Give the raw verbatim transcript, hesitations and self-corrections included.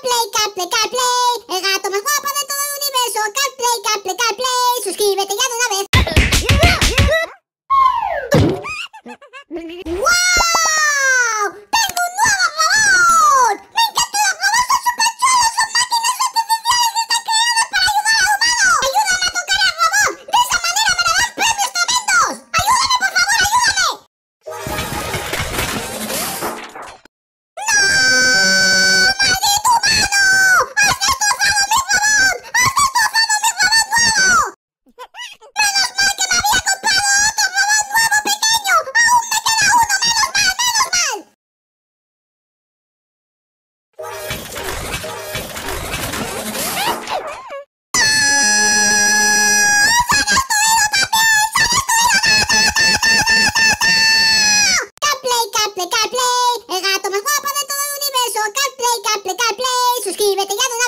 CarPlay, CarPlay, CarPlay, el gato más guapo de todo el universo. CarPlay, CarPlay, CarPlay, suscríbete ya de una vez. ¡Wow! ¡Tengo un nuevo robot! ¡Me encantan los robots! ¡Son súper chulos! ¡Son máquinas artificiales que están creadas para ayudar al humano! ¡Ayúdame a tocar al robot! ¡De esa manera me darán premios tremendos! ¡Ayúdame, por favor, ayúdame! ¡No! ¡Maldito humano! ¡Has destrozado mi robot! ¡Has destrozado mi robot nuevo! ¡Menos mal que me había comprado otro robot nuevo pequeño! ¡Aún me queda uno! ¡Menos mal, menos mal! CarPlay, CarPlay, CarPlay, el gato más guapo de todo el universo. CarPlay, CarPlay, CarPlay, suscríbete ya de una